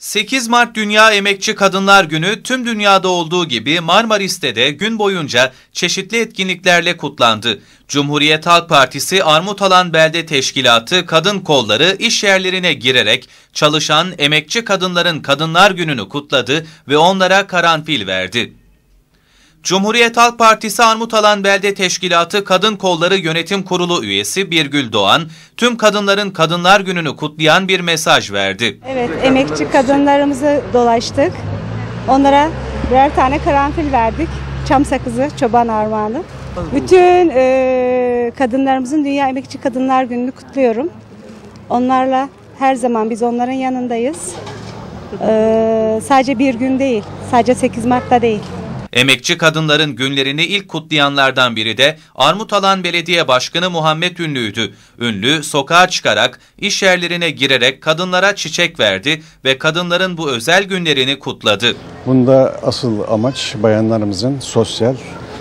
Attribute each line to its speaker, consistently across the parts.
Speaker 1: 8 Mart Dünya Emekçi Kadınlar Günü tüm dünyada olduğu gibi Marmaris'te de gün boyunca çeşitli etkinliklerle kutlandı. Cumhuriyet Halk Partisi Armutalan Belde Teşkilatı kadın kolları iş yerlerine girerek çalışan emekçi kadınların Kadınlar Günü'nü kutladı ve onlara karanfil verdi. Cumhuriyet Halk Partisi Armutalan Belde Teşkilatı Kadın Kolları Yönetim Kurulu üyesi Birgül Doğan, tüm kadınların Kadınlar Günü'nü kutlayan bir mesaj verdi.
Speaker 2: Evet, emekçi kadınlarımızı dolaştık. Onlara birer tane karanfil verdik. Çam sakızı, çoban armağanı. Bütün kadınlarımızın Dünya Emekçi Kadınlar Günü'nü kutluyorum. Onlarla her zaman biz onların yanındayız. Sadece bir gün değil, sadece 8 Mart'ta değil.
Speaker 1: Emekçi kadınların günlerini ilk kutlayanlardan biri de Armutalan Belediye Başkanı Muhammed Ünlü'ydü. Ünlü sokağa çıkarak, iş yerlerine girerek kadınlara çiçek verdi ve kadınların bu özel günlerini kutladı.
Speaker 3: Bunda asıl amaç bayanlarımızın sosyal,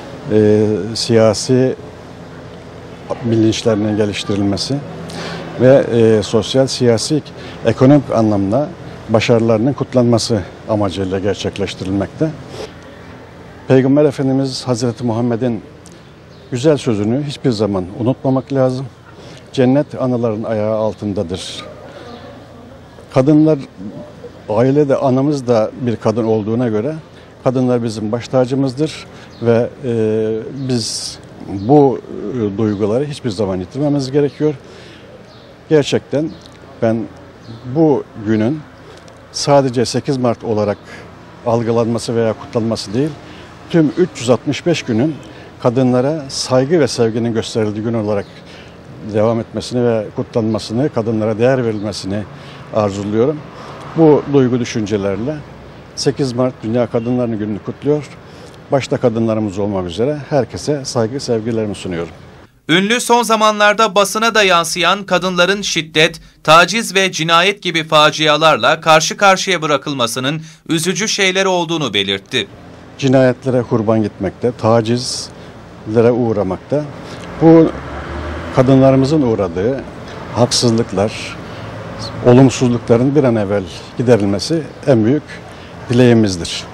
Speaker 3: siyasi bilinçlerinin geliştirilmesi ve sosyal, siyasi, ekonomik anlamda başarılarının kutlanması amacıyla gerçekleştirilmekte. Peygamber Efendimiz Hazreti Muhammed'in güzel sözünü hiçbir zaman unutmamak lazım. Cennet anaların ayağı altındadır. Kadınlar, ailede anamız da bir kadın olduğuna göre kadınlar bizim baş tacımızdır ve biz bu duyguları hiçbir zaman yitirmemiz gerekiyor. Gerçekten ben bu günün sadece 8 Mart olarak algılanması veya kutlanması değil, tüm 365 günün kadınlara saygı ve sevginin gösterildiği gün olarak devam etmesini ve kutlanmasını, kadınlara değer verilmesini arzuluyorum. Bu duygu düşüncelerle 8 Mart Dünya Kadınlar Günü'nü kutluyor. Başta kadınlarımız olmak üzere herkese saygı, sevgilerimi sunuyorum.
Speaker 1: Ünlü son zamanlarda basına da yansıyan kadınların şiddet, taciz ve cinayet gibi facialarla karşı karşıya bırakılmasının üzücü şeyler olduğunu belirtti.
Speaker 3: Cinayetlere kurban gitmekte, tacizlere uğramakta. Bu kadınlarımızın uğradığı haksızlıklar, olumsuzlukların bir an evvel giderilmesi en büyük dileğimizdir.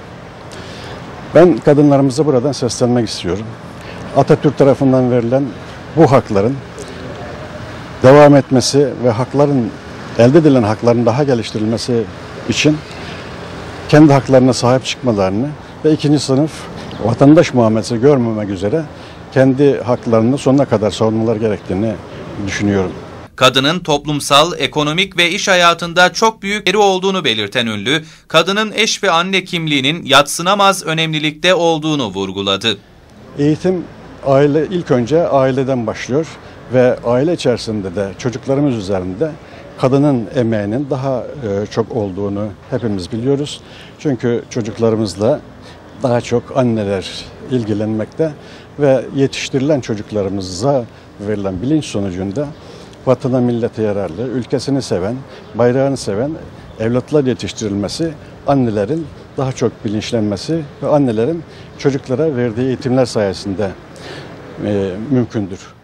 Speaker 3: Ben kadınlarımıza buradan seslenmek istiyorum. Atatürk tarafından verilen bu hakların devam etmesi ve elde edilen hakların daha geliştirilmesi için kendi haklarına sahip çıkmalarını ve ikinci sınıf vatandaş muamelesi görmemek üzere kendi haklarını sonuna kadar savunmaları gerektiğini düşünüyorum.
Speaker 1: Kadının toplumsal, ekonomik ve iş hayatında çok büyük yeri olduğunu belirten Ünlü, kadının eş ve anne kimliğinin yadsınamaz önemlilikte olduğunu vurguladı.
Speaker 3: Eğitim ilk önce aileden başlıyor ve aile içerisinde de çocuklarımız üzerinde kadının emeğinin daha çok olduğunu hepimiz biliyoruz. Çünkü çocuklarımızla daha çok anneler ilgilenmekte ve yetiştirilen çocuklarımıza verilen bilinç sonucunda vatana millete yararlı, ülkesini seven, bayrağını seven evlatlar yetiştirilmesi, annelerin daha çok bilinçlenmesi ve annelerin çocuklara verdiği eğitimler sayesinde mümkündür.